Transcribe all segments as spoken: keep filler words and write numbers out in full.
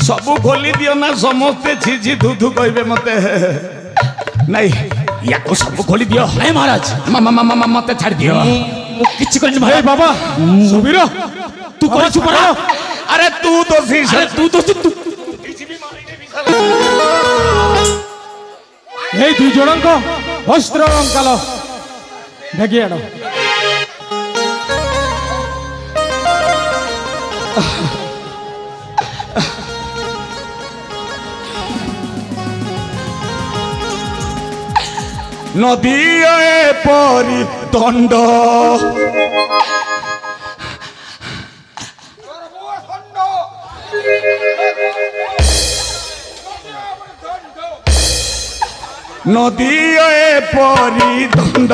सबू खोली दियो ना समस्ते छिझी धुधु कहबे मते नहीं या को सब खोली दियो है महाराज मामा मामा मते छाड़ दियो किछ कर भाई बाबा सुबीर तू कर छु पड़ा अरे तू दोषी अरे तू दोषी तू ए दुई जणक वस्त्र अलंकार ढगी आनो नदी परी दंड नदी परी दंड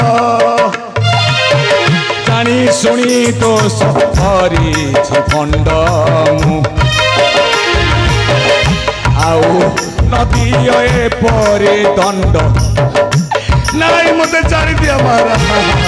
जानी शुणी तो सफरी फंड आउ नदी परी दंड नहीं मत जानी दिया मारा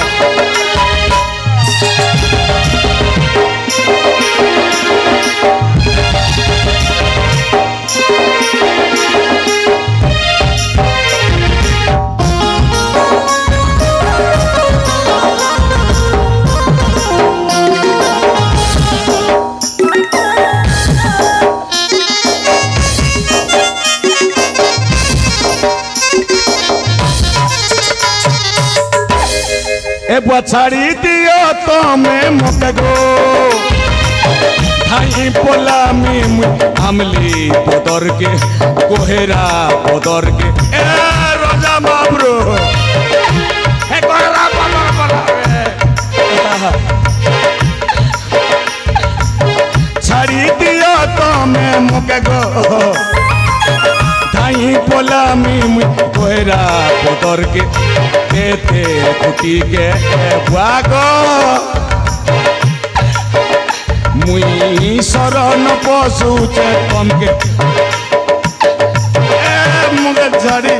छाड़ी दियो तमें मते गो भाई पोला में हमली पदर के कोहेरा पदर के ए रोजा बाबरो हे कोहेरा पदर पदर छाड़ी दियो तमें मते गो भाई पोला में कोहेरा पदर के थे कुटी के बागो मुई शरण पशु कम के मुझे झड़ी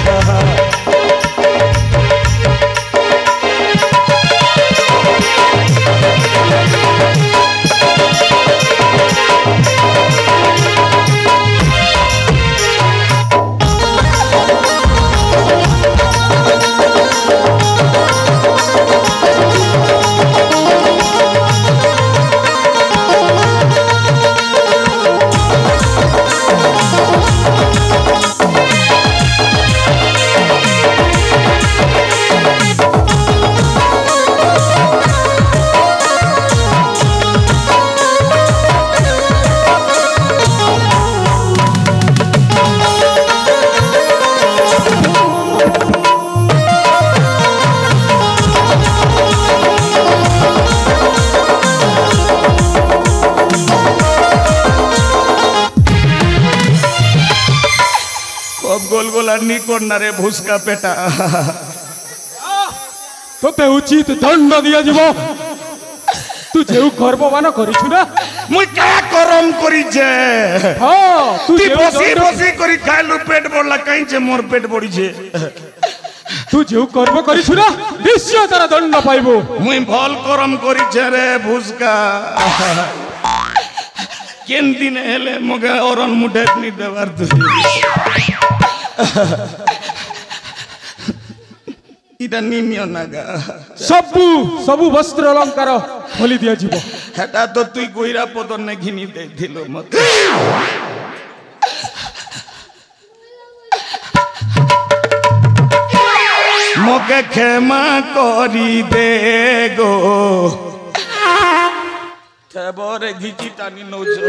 गोल गोला नी करना रे भूसका पेटा तोते उचित दंड दिया जीव तू जेउ गर्वमान करिछु ना मुई क्या करम करी जे हां तू ती बसी बसी करी खालु पेट बड़ला कहीं जे मोर पेट बड़ी जे तू जेउ कर्म करिछु ना निश्चय तारा दंड पाइबो मुई भल करम करी जे रे भूसका केन दिन हेले मगे औरन मुठे नी देवार तू इटा निमियो नागा सबु सबु वस्त्र अलंकार खोली दिया जीव हेटा तो तुई गोइरा पदर ने घिनी दे दिलो मत मोके क्षमा करी दे गो थेबरे घिची टानी नौज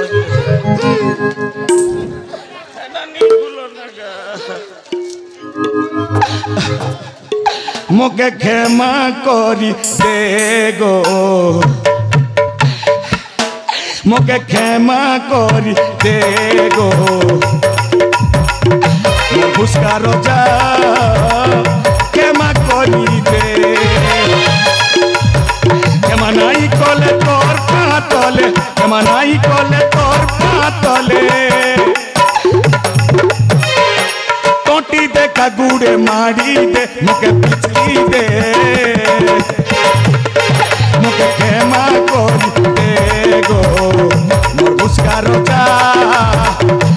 हेटा नी गुलो नागा मोके क्षमा करी दे गो मोके क्षमा करी दे गो भूसका रोजा क्षमा करी दे क्षमा नहीं कले तोर पातले क्षमा नहीं कले तोर पातले टोटी देखा गुड़े मारी दे मुके पिचकी दे मुके क्षमा करी दे गो मोर भूसका रोजा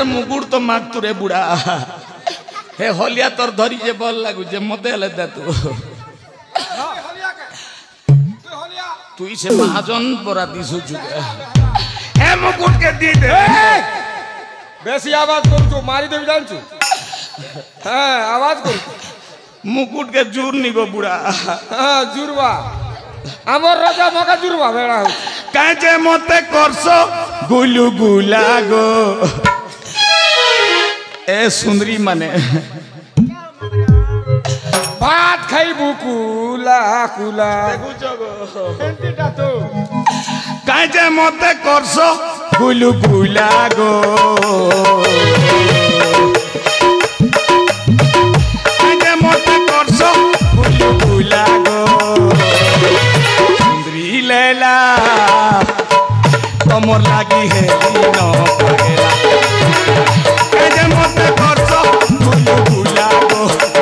मुकुट तो माग तुरे बुढ़ा हे होलिया तोर धरी जे बल लागू जे मते हले दे तू तू इसे महाजन बरा दिसु जुगे हे मुकुट के दी दे बेसी आवाज करू तो मारी देबी जान छु हां आवाज करू मुकुट के जूर निगो बुढ़ा हां जुरवा हमर राजा मका जुरवा बेड़ा हो काहे जे मते करसो गुलु गुला गो ए सुंदरी माने भात खाइबु कुला कुला एंटीटा तो काहे जे मते करसो गुलु गुला गो काहे जे मते करसो गुलु गुला गो सुंदरी लैला तमर लागी है दिनो पगेला काहे जे मते करसो गुलु गुला गो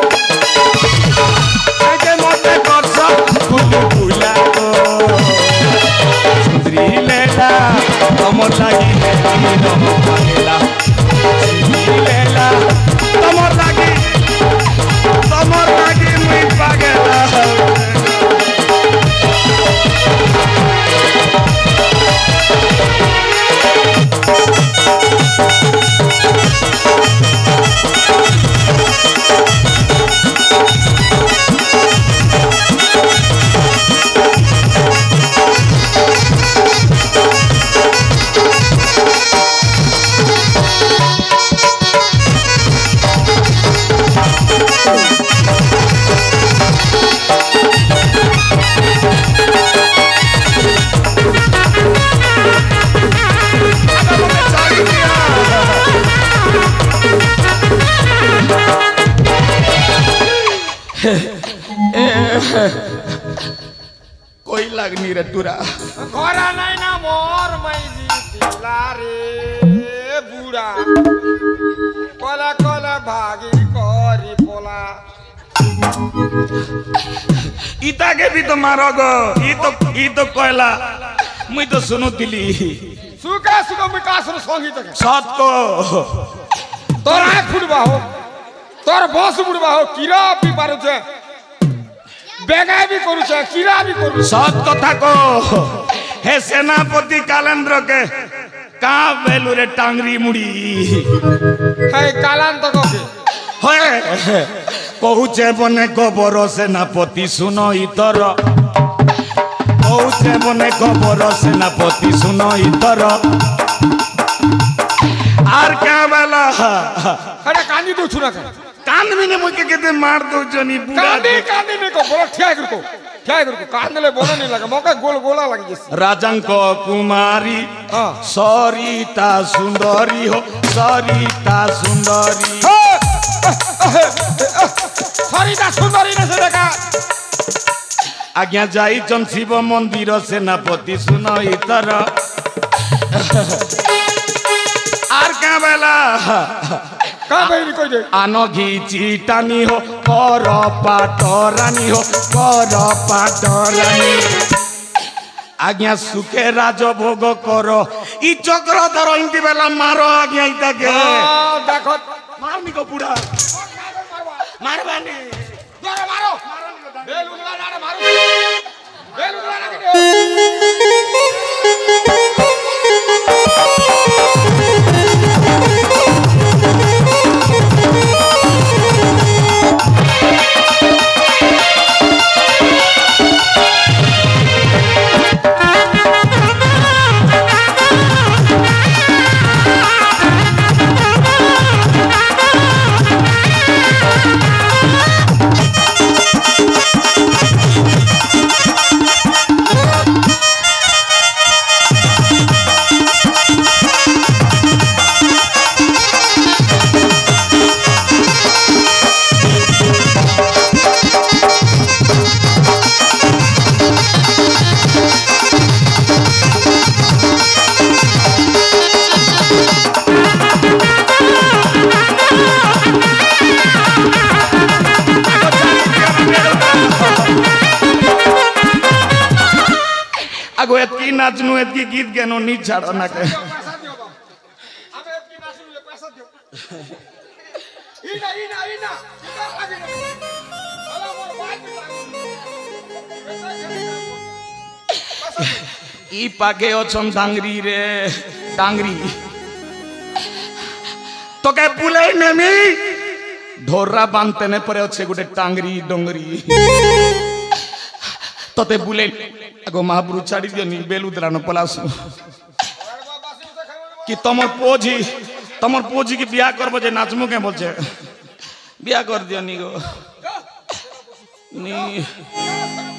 काहे जे मते करसो गुलु गुला गो सुंदरी लैला तमर लागी है दिनो पगेला सुंदरी लैला तमर लागी तमर लागी मुई पगेला कोई लगनी रे तुरा घोरा नहीं ना मोर मैली पिला रे बुढ़ा कोला कोला भागी कोरी पोला इता के भी तो मारो गो ई तो ई तो कोयला मुई तो सुनो दिली सुका सुका विकास रो संगी तक सात को तोर आँख फुटबा हो तोर बस बुड़बा हो कीरा भी पारो छे बेगा भी करू छे कीरा भी करू सात कथा को हे सेनापति कालेंद्र के का बेलू रे टांगरी मुड़ी है कालान तक के होए कहूचे बने खबर सेनापति सुनो इतर कहूचे बने खबर सेनापति सुनो इतर आर क्या बेला अरे कांदी दो छुरा कर कान भी ने मुके के मार दो जनी बुढ़ा कांदी कांदी ने को बोलो ठिया कर को ठिया कर को कांदले बोलो नहीं लगा मौका गोल गोला लगी जैसे राजंक कुमारी हां सरिता सुंदरी हो सरिता सुंदरी सरिता सुंदरी ने से देखा आज्ञा जाई चन शिव मंदिर सेनापति सुनो इतर आर क्या बेला का बेरी कोई दे आनो घीची टानी हो कर पाटरानी हो कर पाटरानी आज्ञा सुखे राज भोग करो ई चक्र धरो इंती बेला मारो आज्ञा इता के देखो मारनी को बुढ़ा मारबानी मारो मारो बेल उगला ना मारो बेल उगला ना के आगो एतकी नाचनु एतकी गीत गेनो नी छाड़ो ना के पैसा दियो बा हमें एतकी नाचनु पैसा दियो ইনা ইনা ইনা ইনা লাগে না আলা মোর ভাই ই পাগে অছন ডাংরি রে ডাংরি তোকে বুলাই নেমি ঢোরা বানতে নে পরে আছে গোটে টাংরি ডঙ্গরি তোতে বুলাই আগো মহাপুরু ছাড়ি দিওনি বেলুদরানো পলাসু কি তোমার পোজি তোমার পোজি কি বিয়া করবো যে নাচমু কে বলছে বিয়া কর দিওনি গো নি